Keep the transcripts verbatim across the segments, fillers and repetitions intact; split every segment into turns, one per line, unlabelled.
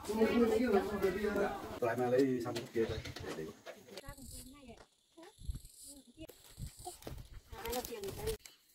Lại mà lấy xong cái kia đây. Để để.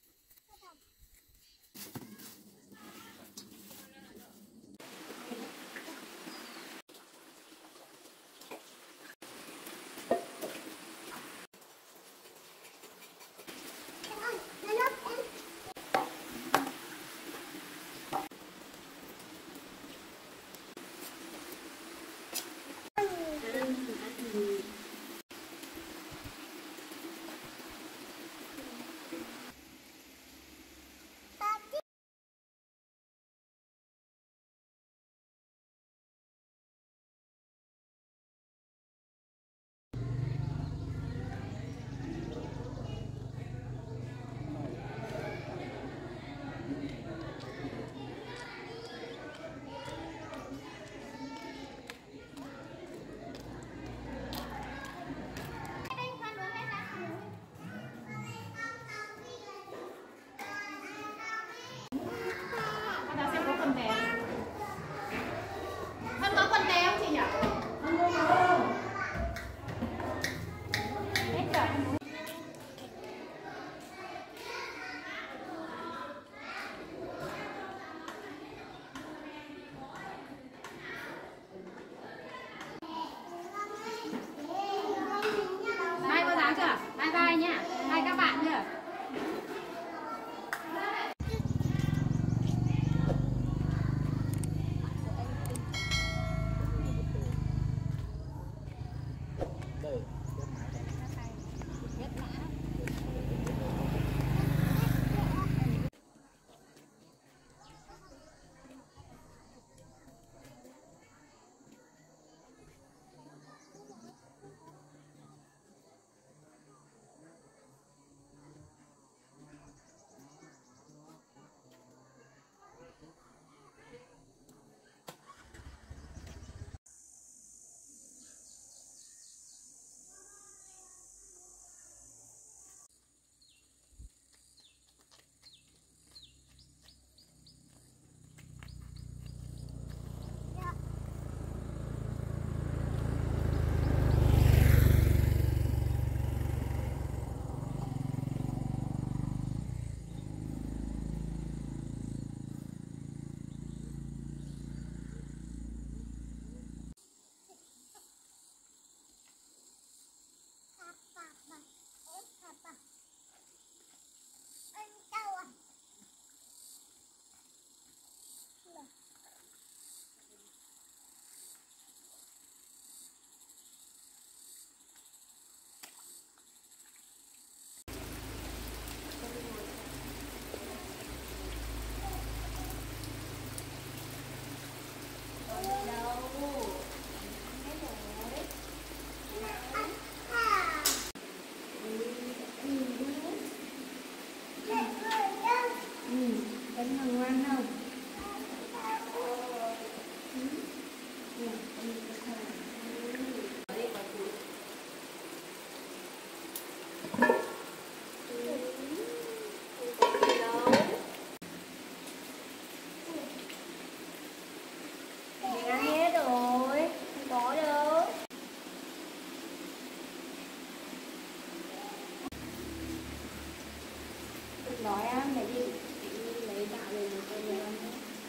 Nói em để đi lấy gạo về một cái gì không?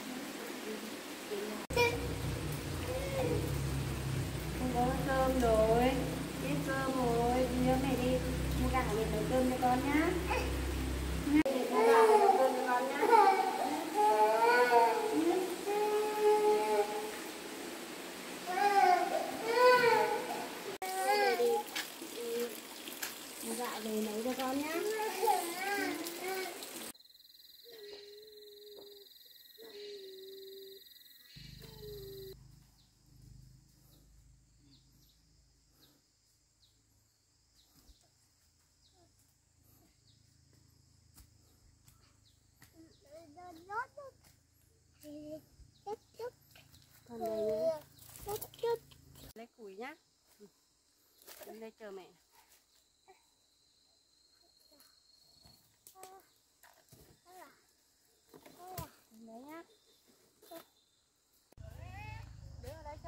Không có cơm rồi, hết cơm rồi, nhớ mẹ đi mua gạo về nấu cơm cho con nhá. Để mua gạo về nấu cơm cho con nhá. Mua gạo về nấu cho con nhá. Còn đây nhé. Lấy củi nhá. Đến đây chờ mẹ. Đấy nhá. Đứng ở đây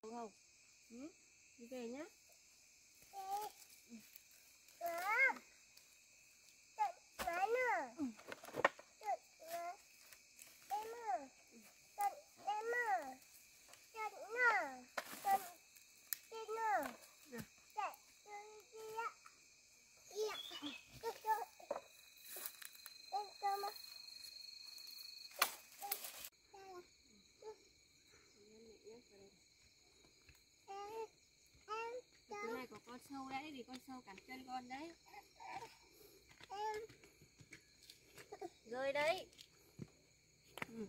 không? Ừ? Đi về nhá. Cái này có con sâu đấy, thì con sâu cắn chân con đấy. Rơi đấy. Ừ.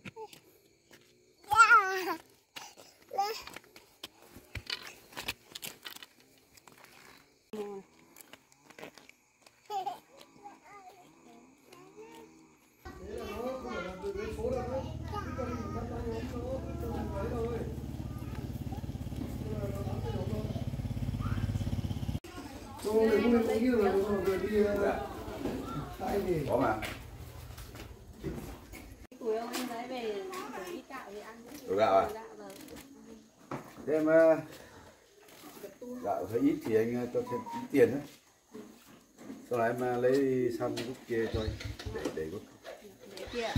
Có mà.
Tuổi ông anh lấy về để ít gạo thì ăn.
Đồ gạo à? Thế em gạo hơi ít thì anh cho thêm ít tiền đấy. Sau này em lấy sang cái kia cho anh để để có.
Để kia.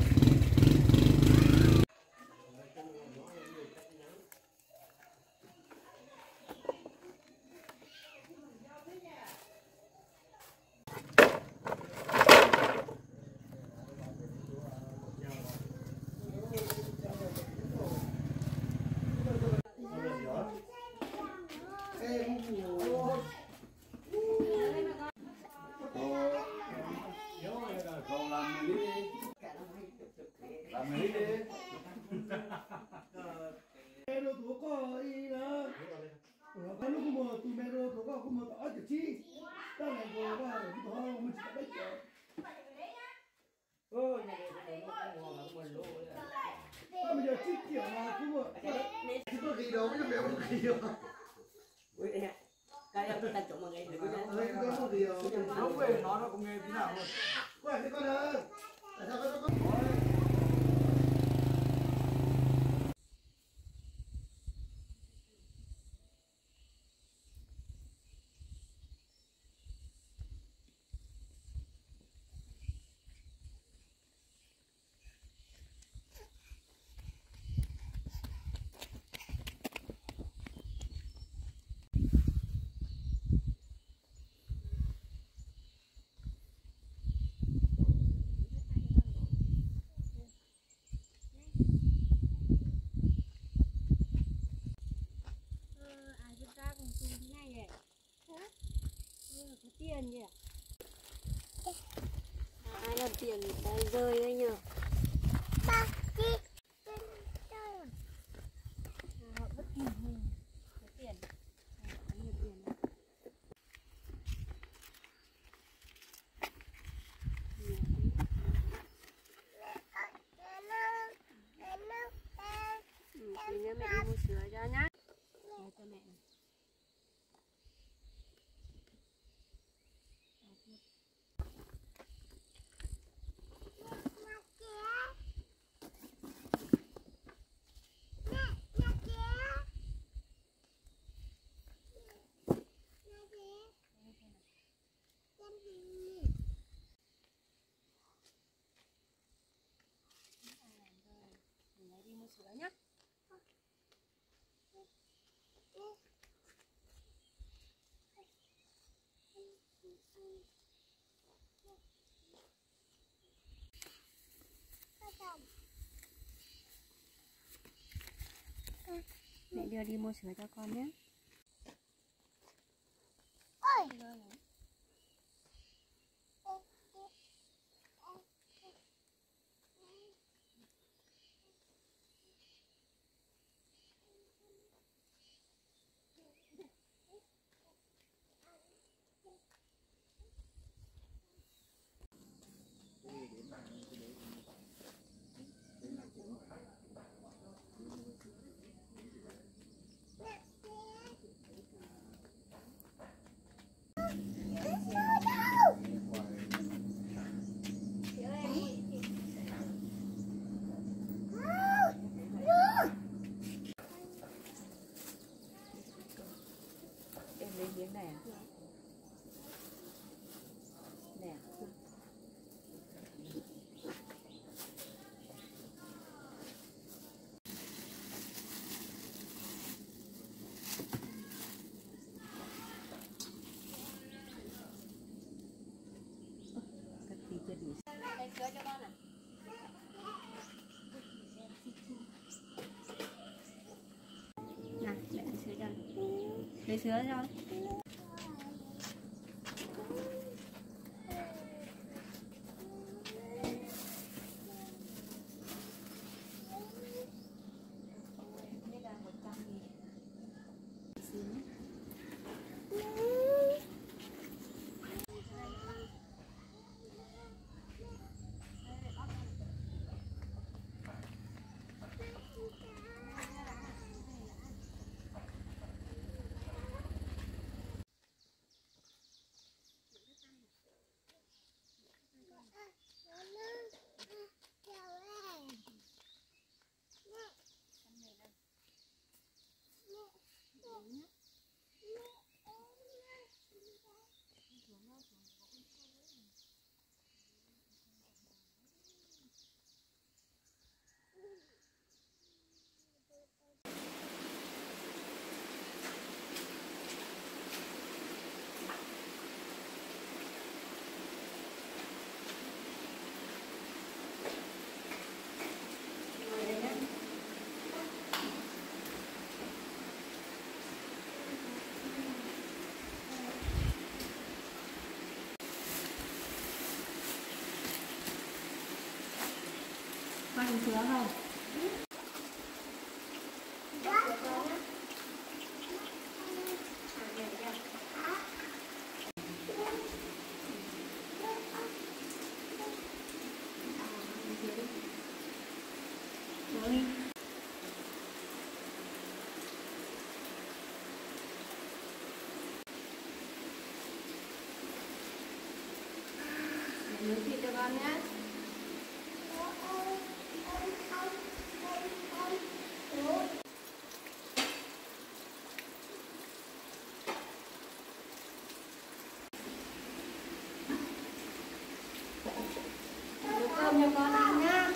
Bây giờ chích kiểu mà cũng một chứ có gì đâu, cái mẹ không gì đâu.
Cái em ta trộn mà nghe được cái
Ơi, có một gì đâu.
Nó về nó nó không nghe tí nào luôn.
Quay cái con ơi. Tại sao nó có
tiền nhỉ? Ai làm tiền đây rơi đấy nhỉ? Ba chi? Họ vứt tiền mình có tiền, có nhiều tiền đấy. Ừ, tí nữa mẹ đi mua sữa cho nhá. Đây cho mẹ này. Đi mua sữa nhá. Mẹ đưa đi mua sữa cho con nhé. Ôi. sữa cho con à? Nào, mẹ lấy sữa cho. Lấy sữa cho. Con uống sữa không? Rồi. Nướng thịt cho con nhé. Nấu cơm cho con ăn nhá.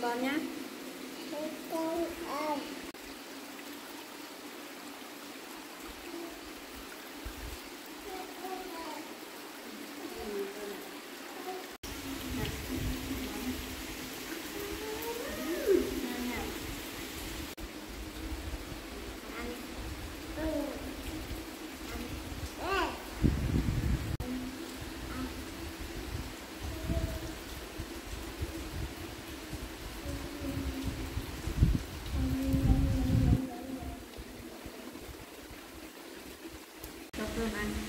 con nhá. Cho cơm ăn.